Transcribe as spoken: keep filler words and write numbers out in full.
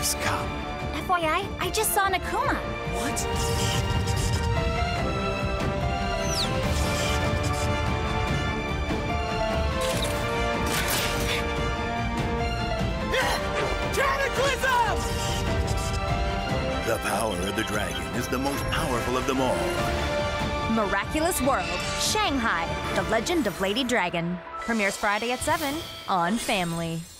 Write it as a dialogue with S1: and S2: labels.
S1: has come.
S2: F Y I, I just saw Nakuma.
S1: What? Cataclysm!
S3: The power of the dragon is the most powerful of them all.
S2: Miraculous World, Shanghai, The Legend of Ladydragon. Premieres Friday at seven on Family.